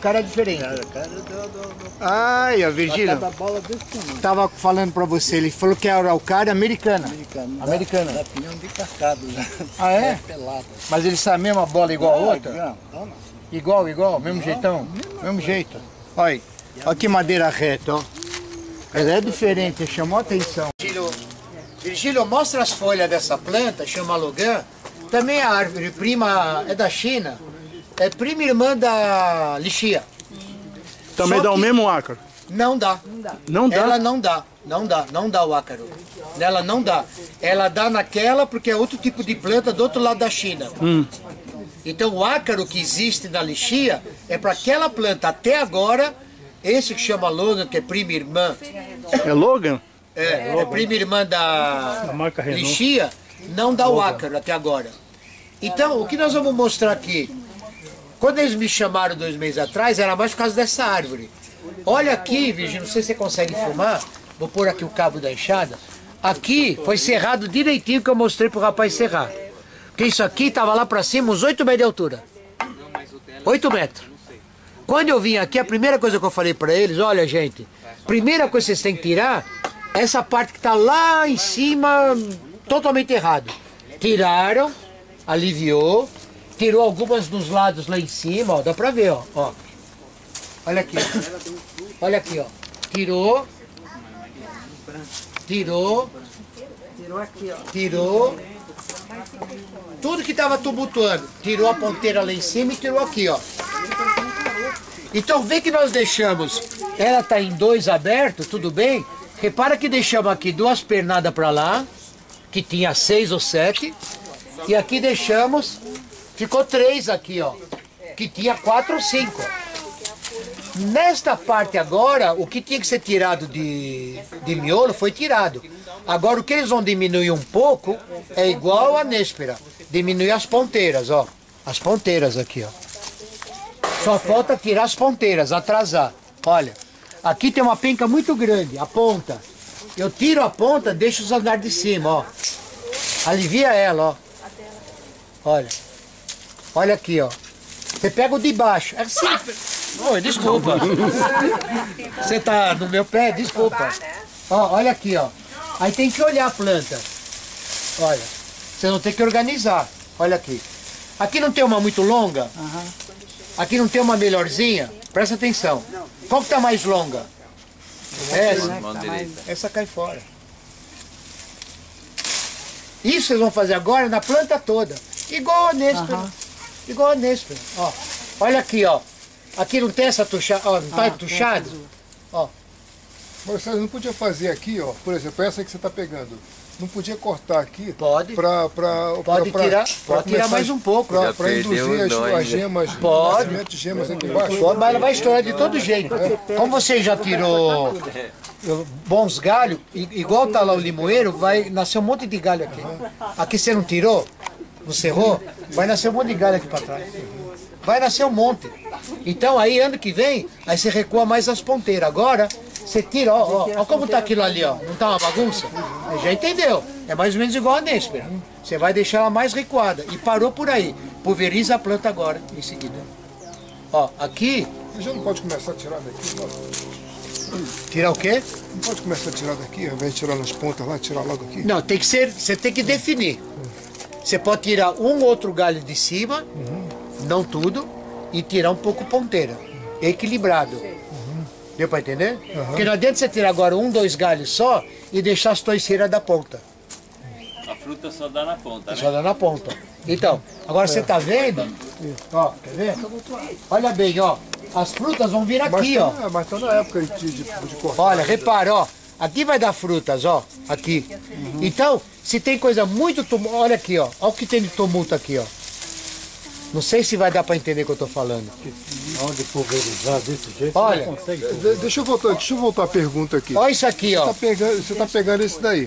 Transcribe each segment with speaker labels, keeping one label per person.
Speaker 1: cara é diferente. Ai, ó, Virgílio. Tava falando pra você, ele falou que a araucária é americana. Americana.
Speaker 2: Dá pinhão de cascado já.
Speaker 1: Ah, é?
Speaker 2: Pelada.
Speaker 1: Mas ele sabe a mesma bola igual a outra?
Speaker 2: Não.
Speaker 1: Igual, mesmo jeitão? Mesmo jeito. Olha que madeira reta, ó. Ela é diferente, chamou a atenção. Virgílio, mostra as folhas dessa planta, chama Logan. Também a árvore prima é da China. É prima irmã da lixia.
Speaker 3: Também dá o mesmo ácaro?
Speaker 1: Não dá.
Speaker 3: Não dá?
Speaker 1: Ela não dá o ácaro. Ela não dá. Ela dá naquela porque é outro tipo de planta do outro lado da China. Então o ácaro que existe na lixia é para aquela planta. Até agora, esse que chama Logan, que é prima irmã.
Speaker 3: É Logan?
Speaker 1: É prima irmã da
Speaker 3: marca Renault.
Speaker 1: lixia, não dá o ácaro até agora. Então, o que nós vamos mostrar aqui? Quando eles me chamaram 2 meses atrás, era mais por causa dessa árvore. Olha aqui, Virgílio, não sei se você consegue filmar. Vou pôr aqui o cabo da enxada. Aqui foi serrado direitinho que eu mostrei pro rapaz serrar. Porque isso aqui tava lá pra cima, uns 8 metros de altura. 8 metros. Quando eu vim aqui, a primeira coisa que eu falei pra eles, olha gente, primeira coisa que vocês têm que tirar, essa parte que tá lá em cima, totalmente errado. Tiraram, aliviou, tirou algumas dos lados lá em cima, ó, dá pra ver, ó. Olha aqui, olha aqui, ó. Tirou aqui, ó. Tirou. Tudo que tava tumultuando. Tirou a ponteira lá em cima e tirou aqui, ó. Então vê que nós deixamos, ela tá em 2 abertos, tudo bem? Repara que deixamos aqui 2 pernadas para lá, que tinha 6 ou 7, e aqui deixamos, ficou 3 aqui, ó, que tinha 4 ou 5. Nesta parte agora, o que tinha que ser tirado de miolo foi tirado. Agora o que eles vão diminuir um pouco é igual a néspera, diminuir as ponteiras, ó, as ponteiras aqui, ó. Só falta tirar as ponteiras, atrasar. Olha, aqui tem uma penca muito grande, a ponta. Eu tiro a ponta, deixo os andares de cima, ó. Alivia ela, ó. Olha. Olha aqui, ó. Você pega o de baixo. É simples. Oi, desculpa. Você tá no meu pé? Desculpa. Ó, olha aqui, ó. Aí tem que olhar a planta. Olha. Você não tem que organizar. Olha aqui. Aqui não tem uma muito longa? Aqui não tem uma melhorzinha? Presta atenção. Qual que tá mais longa? Essa. Essa cai fora. Isso vocês vão fazer agora na planta toda. Igual a néspera. Igual a néspera. Ó. Olha aqui, ó. Aqui não tem essa tuchada, ó. Não tá tuchado? Ó.
Speaker 4: Mas você não podia fazer aqui, ó. Por exemplo, essa que você está pegando. Não podia cortar aqui?
Speaker 1: Pode.
Speaker 4: Pode
Speaker 1: tirar mais um pouco.
Speaker 4: Para induzir as gemas.
Speaker 1: Pode.
Speaker 4: De gemas aqui embaixo.
Speaker 1: Pode, mas ela vai estourar de todo jeito. Como você já tirou bons galhos, igual tá lá o limoeiro, vai nascer um monte de galho aqui. Aqui você não tirou? Não cerrou? Vai nascer um monte de galho aqui para trás. Vai nascer um monte. Então aí ano que vem, aí você recua mais as ponteiras. Agora, você tira, ó como tá aquilo ali, ó. Não tá uma bagunça? Você já entendeu. É mais ou menos igual a néspera. Você vai deixar ela mais recuada. E parou por aí. Pulveriza a planta agora, em seguida. Ó, aqui...
Speaker 4: Você já não pode começar a tirar daqui, não?
Speaker 1: Tirar o quê?
Speaker 4: Não pode começar a tirar daqui, ao invés de tirar nas pontas lá, tirar logo aqui?
Speaker 1: Não, tem que ser... Você tem que definir. Você pode tirar um outro galho de cima, não tudo, e tirar um pouco ponteira. Equilibrado. Deu para entender? Porque não adianta você tirar agora 1, 2 galhos só e deixar as toiceiras da ponta.
Speaker 5: A fruta só dá na ponta, né?
Speaker 1: Só dá na ponta. Então, agora você tá vendo? Ó, quer ver? Olha bem, ó. As frutas vão vir aqui, ó.
Speaker 4: Mas tá na época de cortar.
Speaker 1: Olha, repara, ó. Aqui vai dar frutas, ó. Aqui. Então, se tem coisa muito tumulto... Olha aqui, ó. Olha o que tem de tumulto aqui, ó. Não sei se vai dar para entender o que eu tô falando.
Speaker 3: Onde pulverizar desse jeito?
Speaker 1: Olha,
Speaker 4: Deixa eu voltar a pergunta aqui.
Speaker 1: olha isso aqui, ó.
Speaker 4: Você tá pegando esse daí.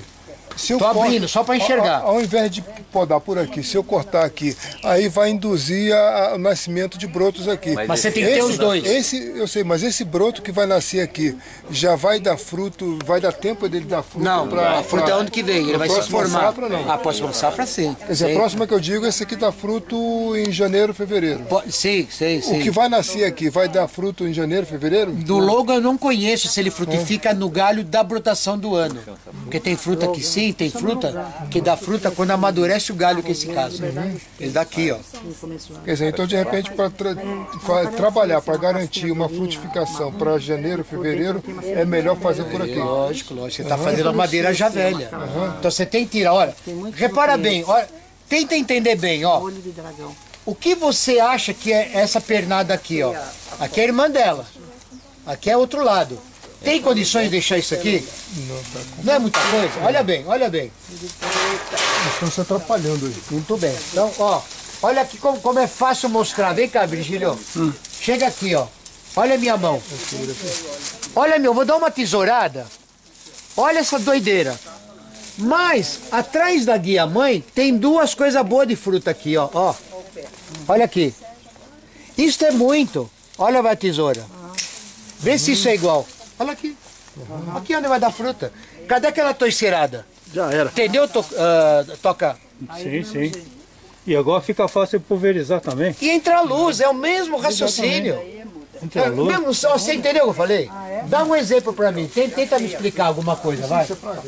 Speaker 4: Se eu
Speaker 1: Tô abrindo, só para enxergar.
Speaker 4: Ao invés de podar por aqui, se eu cortar aqui, aí vai induzir o nascimento de brotos aqui.
Speaker 1: Mas você tem que ter os dois.
Speaker 4: Eu sei, mas esse broto que vai nascer aqui, já vai dar fruto, vai dar tempo dele dar fruto?
Speaker 1: Não, a fruta é onde que vem, ele vai se formar.
Speaker 4: Safra, não.
Speaker 1: A próxima safra, sim.
Speaker 4: Quer dizer, a próxima que eu digo, esse aqui dá fruto em janeiro, fevereiro.
Speaker 1: Sim.
Speaker 4: O que vai nascer aqui, vai dar fruto em janeiro, fevereiro?
Speaker 1: Do logo eu não conheço se ele frutifica no galho da brotação do ano. Porque tem fruta que sim, tem fruta que dá fruta quando amadurece o galho, que é esse caso. Ele dá aqui, ó.
Speaker 4: Quer dizer, então de repente para trabalhar, para garantir uma frutificação para janeiro, fevereiro, é melhor fazer por aqui.
Speaker 1: Lógico. Você está fazendo a madeira já velha. Então você tem que tirar, olha. Repara bem, olha. Tenta entender bem, ó. O que você acha que é essa pernada aqui, ó? Aqui é a irmã dela. Aqui é outro lado. Tem condições de deixar isso aqui? Não é muita coisa? Olha bem.
Speaker 4: Estão se atrapalhando aí.
Speaker 1: Muito bem. Então, ó, olha aqui como é fácil mostrar. Vem cá, Virgílio. Chega aqui, ó. Olha a minha mão. Olha, vou dar uma tesourada. Olha essa doideira. Mas, atrás da guia-mãe, tem duas coisas boas de fruta aqui, ó. Olha aqui. Isso é muito. Olha a tesoura. Vê se isso é igual. Olha aqui. Aqui onde vai dar fruta. Cadê aquela toiceirada?
Speaker 3: Já era.
Speaker 1: Entendeu, Toca?
Speaker 3: Sim. E agora fica fácil pulverizar também.
Speaker 1: E entra a luz, é o mesmo raciocínio.
Speaker 3: Entra a luz.
Speaker 1: Mesmo, você entendeu o que eu falei? Dá um exemplo pra mim. Tenta me explicar alguma coisa, vai.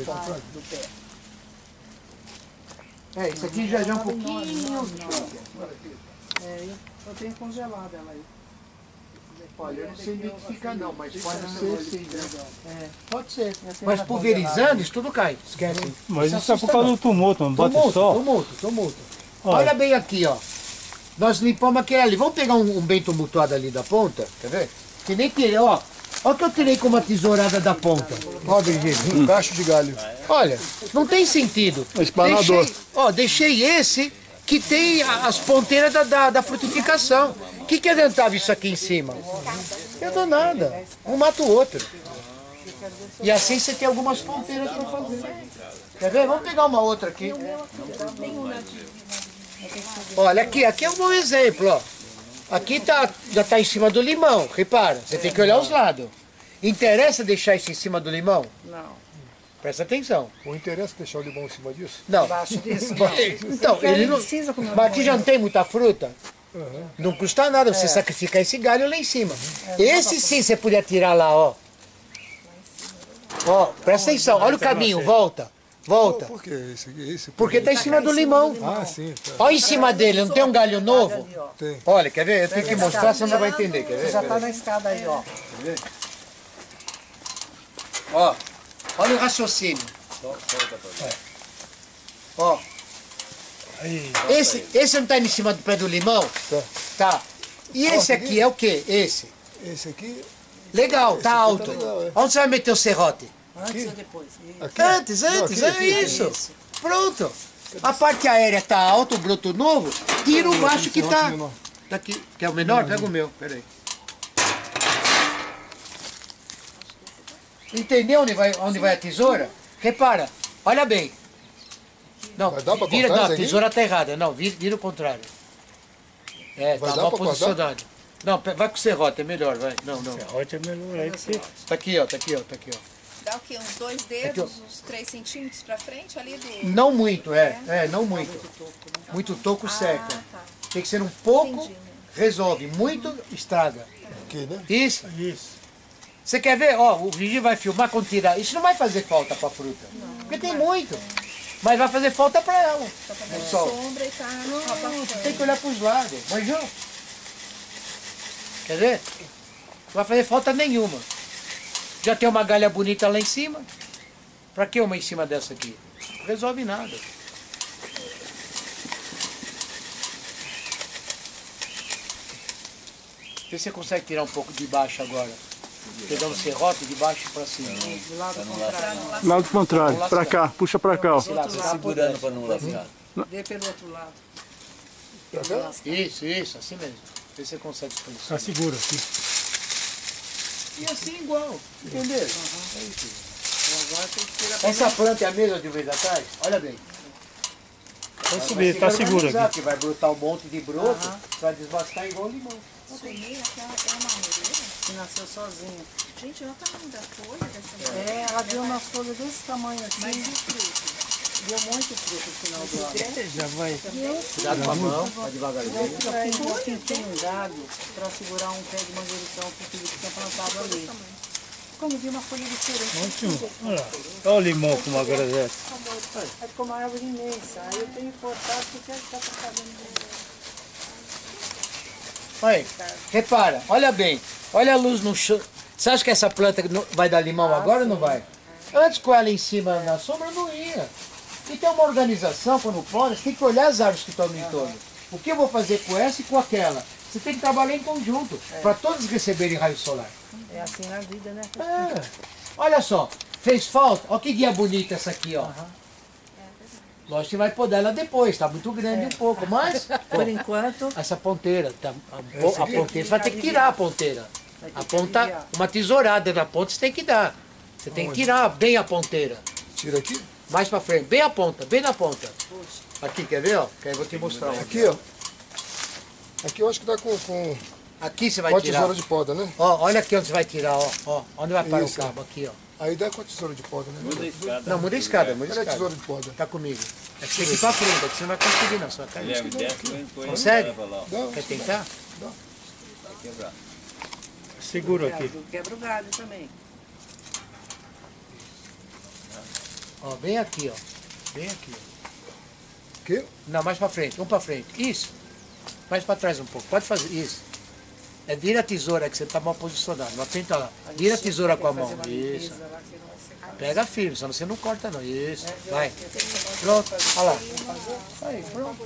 Speaker 1: Isso aqui já é um pouquinho.
Speaker 2: Eu tenho congelado ela aí.
Speaker 1: Olha, eu não sei identificar não, mas pode ser sim. Pode ser. Mas pulverizando, isso tudo cai. Esquece.
Speaker 3: Mas isso é por causa do tumulto, não bate sol.
Speaker 1: Tumulto. Olha bem aqui, ó. Nós limpamos aquele ali. Vamos pegar um bem tumultuado ali da ponta, quer ver? Que nem tirei, ó. Olha o que eu tirei com uma tesourada da ponta. Ó, Virgílio.
Speaker 4: Um cacho de galho.
Speaker 1: Olha, não tem sentido.
Speaker 3: Espanador.
Speaker 1: Deixei esse que tem as ponteiras da frutificação. O que adiantava isso aqui em cima? Não deu nada. Um mata o outro. E assim você tem algumas ponteiras para fazer. Quer ver? Vamos pegar uma outra aqui. Olha, aqui é um bom exemplo, ó. Aqui já está em cima do limão, repara. Você tem que olhar os lados. Interessa deixar isso em cima do limão?
Speaker 2: Não.
Speaker 1: Presta atenção.
Speaker 4: O interesse é deixar o limão em cima disso?
Speaker 1: Não.
Speaker 2: Abaixo disso.
Speaker 1: Então, ele não... Mas aqui já não tem muita fruta? Não custa nada você sacrificar esse galho lá em cima. Esse sim você podia tirar lá, ó. Ó, presta atenção. Olha o caminho, volta.
Speaker 4: Por que esse?
Speaker 1: Porque está em cima do limão.
Speaker 4: Ah, sim. Tá.
Speaker 1: Olha em cima dele, não tem um galho novo?
Speaker 4: Tem.
Speaker 1: Olha, quer ver? Eu tenho que mostrar, você não vai entender. Quer ver?
Speaker 2: Já está na escada aí, ó.
Speaker 1: Ó, olha o raciocínio. Ó. Esse não está em cima do pé do limão? Tá. E esse aqui é o quê? Esse
Speaker 4: Esse aqui...
Speaker 1: legal, tá alto.
Speaker 4: legal, é.
Speaker 1: Onde você vai meter o serrote?
Speaker 2: Antes ou depois?
Speaker 4: Aqui?
Speaker 1: Antes,
Speaker 4: Não, aqui,
Speaker 1: é
Speaker 4: aqui.
Speaker 1: isso. Pronto. A parte aérea tá alta, o broto novo, tira o baixo que tá. Daqui, quer o menor? Pega o meu, peraí. Entendeu onde vai a tesoura? Repara, olha bem. Não,
Speaker 4: Vai dar pra
Speaker 1: vira,
Speaker 4: cortar
Speaker 1: não,
Speaker 4: isso
Speaker 1: a
Speaker 4: aqui?
Speaker 1: tesoura tá errada. Não, vira o contrário.
Speaker 4: Vai
Speaker 1: tá
Speaker 4: dar
Speaker 1: mal
Speaker 4: pra cortar?
Speaker 1: posicionado. Não, vai com o serrote, é melhor, vai. Não.
Speaker 3: Serrote é melhor aí que você...
Speaker 1: Tá aqui, ó.
Speaker 6: Dá o quê? Uns 2 dedos, uns 3 centímetros pra frente ali do...
Speaker 1: Não muito, não muito. Muito toco seca. Tem que ser um pouco, resolve. Muito, estraga.
Speaker 4: Aqui, né?
Speaker 1: Isso. Você quer ver? Ó, o Gigi vai filmar quando tirar. Isso não vai fazer falta pra fruta. Porque tem muito. Mas vai fazer falta pra ela. No sol.
Speaker 6: sombra e tá
Speaker 1: Tem que olhar pros lados. Manjou? Quer ver? Não vai fazer falta nenhuma. Já tem uma galha bonita lá em cima. Pra que uma em cima dessa aqui? Não resolve nada. Vê se você consegue tirar um pouco de baixo agora. Pegando o serrote de baixo pra cima.
Speaker 3: Lado contrário, pra cá, puxa pra cá, ó.
Speaker 5: Segurando para não lascar.
Speaker 2: Vê pelo outro lado.
Speaker 1: Isso, assim mesmo. Vê se você consegue expansar.
Speaker 3: Segura aqui.
Speaker 1: E assim igual, entendeu? É isso.
Speaker 2: Agora tem que tirar
Speaker 1: Essa planta é a mesma de um mês atrás? Olha bem.
Speaker 3: Pode subir, tá seguro aqui.
Speaker 1: Que vai brotar um monte de broto, vai desbastar igual limão.
Speaker 6: Sumeira, aquela é uma moreira?
Speaker 2: que nasceu sozinha.
Speaker 6: Gente, olha o tamanho da folha dessa mulher.
Speaker 2: É, ela deu umas folhas desse tamanho aqui.
Speaker 6: Mas e o fruto?
Speaker 2: Deu muito fruto no final do ano.
Speaker 3: Já vai.
Speaker 1: Cuidado com a mão, vai devagarzinho.
Speaker 2: Eu pintei um galho para segurar um pé de manjericão que o Felipe tinha plantado ali. Quando vi uma folha diferente.
Speaker 3: Ótimo. Olha o limão como agradece.
Speaker 2: Aí ficou uma árvore imensa. Aí eu tenho que cortar porque está fazendo.
Speaker 1: Olha, repara, olha bem, olha a luz no chão. Você acha que essa planta vai dar limão agora ou não vai? Antes com ela em cima na sombra não ia. E tem uma organização, quando planta, você tem que olhar as árvores que estão no entorno. O que eu vou fazer com essa e com aquela? Você tem que trabalhar em conjunto, para todos receberem raio solar.
Speaker 2: É assim na vida, né?
Speaker 1: É. Olha só, fez falta? Olha que guia bonita essa aqui, ó. Lógico que vai podar ela depois, tá muito grande um pouco, mas
Speaker 2: Por enquanto,
Speaker 1: essa ponteira, a ponteira, você vai ter que tirar a ponteira. A ponta, uma tesourada na ponta você tem que dar. Você tem que tirar bem a ponteira.
Speaker 4: Tira aqui.
Speaker 1: Mais pra frente, bem a ponta, bem na ponta. Aqui, quer ver, ó? Que aí eu vou te mostrar. Ó.
Speaker 4: Aqui, ó. Aqui eu acho que dá com
Speaker 1: Aqui você vai
Speaker 4: a
Speaker 1: tirar.
Speaker 4: tesoura de poda, né?
Speaker 1: Ó, olha aqui onde você vai tirar, ó. Ó, onde vai parar o
Speaker 4: Isso.
Speaker 1: cabo, aqui, ó.
Speaker 4: Aí dá com a tesoura de poda, né?
Speaker 1: Não, muda a escada, muda a
Speaker 4: Cadê a
Speaker 1: escada.
Speaker 4: tesoura de poda?
Speaker 1: Tá comigo. É que você tem que ir pra frente, aqui você não vai conseguir não, você vai cair.
Speaker 5: Guilherme, desce, põe
Speaker 1: Consegue?
Speaker 5: leva lá, ó.
Speaker 4: Dá.
Speaker 1: Quer tentar?
Speaker 5: Vai quebrar.
Speaker 3: Segura aqui.
Speaker 2: quebra o galho também.
Speaker 1: Ó, bem aqui, ó. Bem aqui, ó.
Speaker 4: Aqui?
Speaker 1: Não, mais pra frente, um pra frente. Isso. Mais pra trás um pouco. Pode fazer isso. É vira a tesoura que você tá mal posicionado. Não tenta lá. Vira a tesoura com a mão. Isso. Pega firme, senão você não corta não. Isso. Vai. Pronto. Olha lá. Aí, pronto.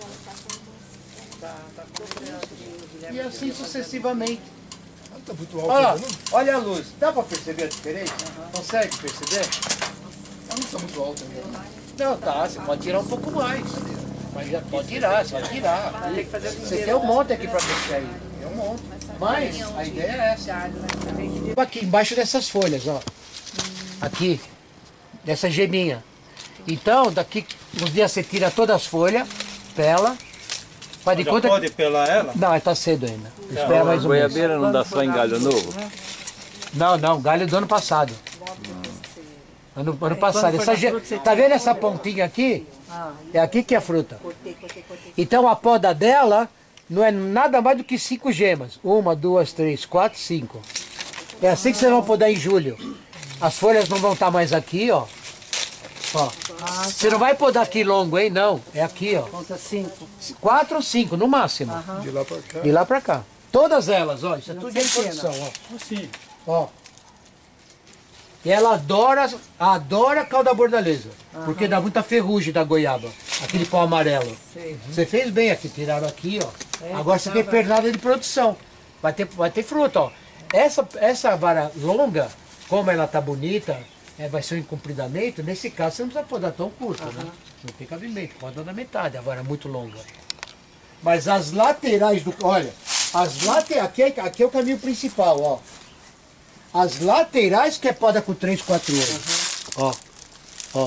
Speaker 1: E assim sucessivamente.
Speaker 4: Ah, tá muito alto,
Speaker 1: Olha lá.
Speaker 4: né?
Speaker 1: Olha a luz. Dá pra perceber a diferença? Consegue perceber?
Speaker 4: Ah, não tá muito alto ainda.
Speaker 1: Não, tá. Você pode tirar um pouco mais. Mas já pode tirar, você vai tirar. Você tem um monte aqui pra mexer aí. Tem um monte. Mas a ideia é essa. Aqui embaixo dessas folhas, ó. Aqui. Dessa geminha. Então, daqui uns dias você tira todas as folhas, pela. Faz de
Speaker 3: Já
Speaker 1: conta
Speaker 3: pode pelar ela?
Speaker 1: Não, tá cedo ainda. Espera mais um mês.
Speaker 5: Goiabeira não dá só em galho novo?
Speaker 1: Não, galho do ano passado. Ano passado. Tá vendo essa pontinha aqui? É aqui que é a fruta. Então a poda dela não é nada mais do que 5 gemas. 1, 2, 3, 4, 5. É assim que vocês vão podar em julho. As folhas não vão estar mais aqui, ó. Ó. Você não vai podar aqui longo, hein? Não. É aqui, ó.
Speaker 2: Conta 5.
Speaker 1: 4 ou 5 no máximo.
Speaker 4: De lá pra cá.
Speaker 1: De lá pra cá. Todas elas, ó. Isso é tudo de produção, ó.
Speaker 3: Assim.
Speaker 1: Ó. E ela adora calda bordaleza. Porque dá muita ferrugem da goiaba. Aquele pó amarelo. Você fez bem aqui, tiraram aqui, ó. Agora você tem pernada de produção. Vai ter fruta, ó. Essa vara longa, como ela tá bonita, vai ser um encompridamento, nesse caso você não precisa podar tão curto, né? Não tem cabimento, pode dar na metade, a vara é muito longa. Mas as laterais do... Olha, aqui é o caminho principal, ó. As laterais que é poda com 3, 4 olhos. Ó.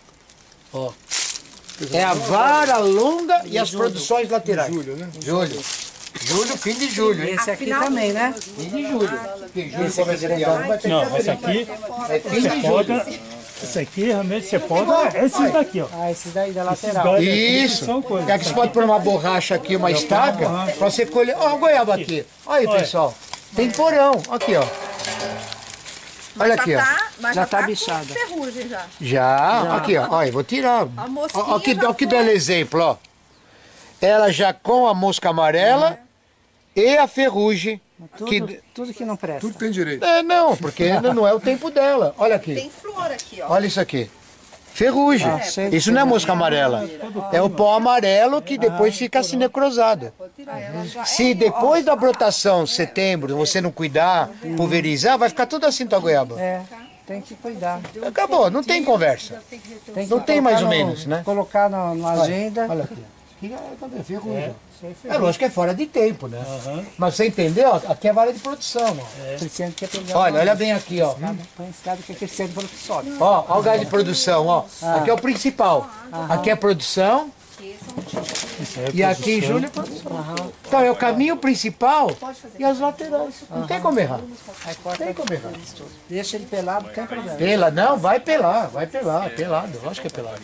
Speaker 1: É a vara longa e as produções laterais.
Speaker 4: Julho, né?
Speaker 1: Julho, fim de julho, hein?
Speaker 2: Esse aqui também, né?
Speaker 1: Fim de julho. Porque julho começa de ano, vai ter que
Speaker 3: Não,
Speaker 1: abrir.
Speaker 3: essa aqui,
Speaker 1: É fim
Speaker 3: você
Speaker 1: de
Speaker 3: poda.
Speaker 1: julho.
Speaker 3: Esse aqui, realmente, você poda. Esses daqui, ó.
Speaker 2: Ah, esses daí da lateral.
Speaker 3: Galho aqui
Speaker 1: Isso.
Speaker 3: são coisas.
Speaker 1: Porque aqui você pode pôr uma borracha aqui, uma estaca, pra você colher. Ó, o goiaba aqui. Olha aí, pessoal. Tem porão. Aqui, ó. Olha aqui, ó.
Speaker 6: Mas
Speaker 2: Já tá
Speaker 6: com
Speaker 2: bichada.
Speaker 6: ferrugem já.
Speaker 1: Já. Aqui, ó. Olha, vou tirar.
Speaker 6: A mosquinha
Speaker 1: Ó, que,
Speaker 6: já
Speaker 1: ó, que
Speaker 6: foi.
Speaker 1: belo exemplo, ó. Ela já com a mosca amarela e a ferrugem.
Speaker 2: Tudo que não presta.
Speaker 4: Tudo tem direito.
Speaker 1: Não, porque ainda não é o tempo dela. Olha aqui.
Speaker 6: Tem flor aqui, ó.
Speaker 1: Olha isso aqui. Ferrugem. Isso não é mosca amarela. É o pó amarelo que depois fica assim necrosado. Se depois da brotação, setembro, você não cuidar, pulverizar, vai ficar tudo assim tua goiaba.
Speaker 2: É, tem que cuidar.
Speaker 1: Acabou, não tem conversa.
Speaker 2: Tem que
Speaker 1: Não tem mais ou
Speaker 2: colocar
Speaker 1: menos, né?
Speaker 2: Colocar na agenda.
Speaker 1: Olha aqui. aqui é ferrugem. É lógico que é fora de tempo, né? Mas você entendeu? Aqui é vara de produção, ó. Olha bem aqui, ó.
Speaker 2: Põe escada que aqui é de sobe.
Speaker 1: Ó, ó o gás de produção, ó. Aqui é o principal. Aqui é produção. E aqui em julho é produção. Então é o caminho principal e as laterais. Não tem como errar. Não tem como errar.
Speaker 2: Deixa ele pelado, não tem problema.
Speaker 1: Pela, não, vai pelar, pelado, lógico que é pelado.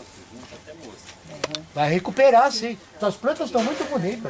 Speaker 1: Vai recuperar, sim. Então, as plantas estão muito bonitas.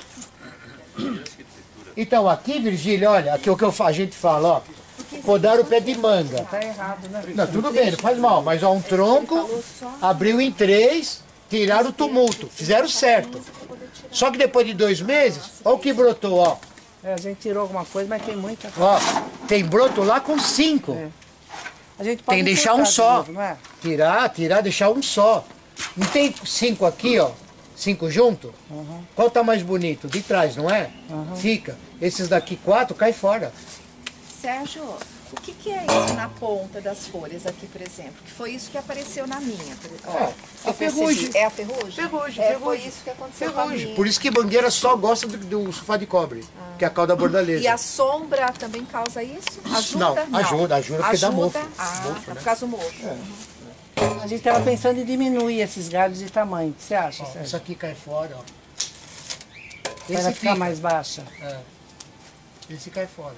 Speaker 1: Então aqui, Virgílio, olha, aqui é o que a gente fala, ó. Podar o pé de manga.
Speaker 2: Tá errado, né?
Speaker 1: Não, tudo bem, não faz mal, mas ó, um tronco, abriu em 3, tiraram o tumulto, fizeram certo. Só que depois de 2 meses, ó o que brotou, ó.
Speaker 2: A gente tirou alguma coisa, mas tem muita.
Speaker 1: Ó, tem broto lá com 5.
Speaker 2: A gente pode
Speaker 1: tem que deixar um só.
Speaker 2: Novo, não é?
Speaker 1: Tirar, deixar um só. Não tem 5 aqui, ó? 5 junto? Qual tá mais bonito? De trás, não é? Fica. Esses daqui 4 cai fora.
Speaker 6: Sérgio, o que é isso na ponta das folhas aqui, por exemplo? Que foi isso que apareceu na minha.
Speaker 1: A ferrugem.
Speaker 6: É a ferrugem?
Speaker 1: Ferrugem.
Speaker 6: Foi isso que aconteceu com a minha.
Speaker 1: Por isso que Mangueira só gosta do sulfato de cobre, que é a cauda bordaleza.
Speaker 6: E a sombra também causa isso? Ajuda?
Speaker 1: Não, ajuda porque dá mofo.
Speaker 6: Por causa do mofo.
Speaker 2: A gente estava pensando em diminuir esses galhos de tamanho. O que você acha, Sérgio?
Speaker 1: Isso aqui cai fora, ó.
Speaker 2: Para ficar mais baixa.
Speaker 1: Esse cai fora.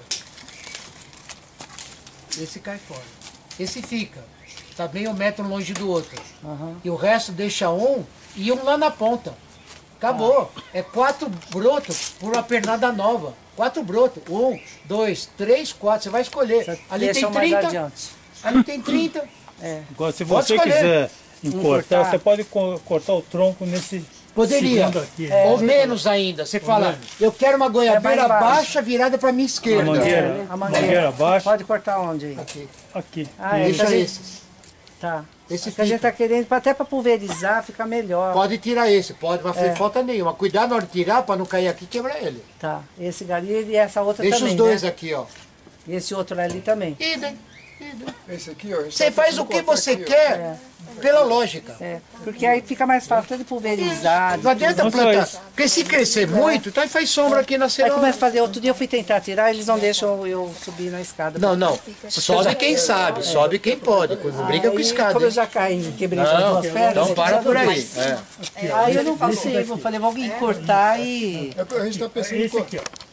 Speaker 1: Esse cai fora. Esse fica. Tá bem 1 metro longe do outro. E o resto deixa um e um lá na ponta. Acabou. É 4 brotos por uma pernada nova. 4 brotos. 1, 2, 3, 4. Você vai escolher. Ali tem 30. Ali tem 30.
Speaker 3: Agora, se você quiser cortar, você pode cortar o tronco nesse
Speaker 1: Poderia.
Speaker 3: segundo aqui.
Speaker 1: Ou menos ainda. Você fala, eu quero uma goiabeira baixa virada para minha esquerda.
Speaker 3: A mangueira baixa.
Speaker 2: Pode cortar onde aí?
Speaker 3: Aqui.
Speaker 1: Deixa esses.
Speaker 2: Tá.
Speaker 1: Esse
Speaker 2: que a gente tá querendo, até para pulverizar, fica melhor.
Speaker 1: Pode tirar esse, pode, não faz falta nenhuma. Cuidado na hora de tirar para não cair aqui e quebrar ele.
Speaker 2: Tá. Esse galinho e essa outra
Speaker 1: Deixa
Speaker 2: também.
Speaker 1: Deixa os dois
Speaker 2: né?
Speaker 1: aqui, ó.
Speaker 2: E esse outro ali também.
Speaker 4: Esse aqui, ó.
Speaker 1: Você faz o que você quer, pela lógica.
Speaker 2: Porque aí fica mais fácil até de pulverizar.
Speaker 1: Não adianta plantar. Porque se crescer muito, então faz sombra aqui na
Speaker 2: Aí
Speaker 1: cerola.
Speaker 2: começa a fazer. Outro dia eu fui tentar tirar, eles não deixam eu subir na escada.
Speaker 1: Não. Sobe quem sabe, sobe quem pode. Não briga com escada.
Speaker 2: Como eu já caí, quebrei as 2 pernas.
Speaker 1: Então para por aí.
Speaker 2: Aí eu não consigo. Eu falei, vou cortar e.
Speaker 4: A gente está pensando
Speaker 3: Esse aqui, ó.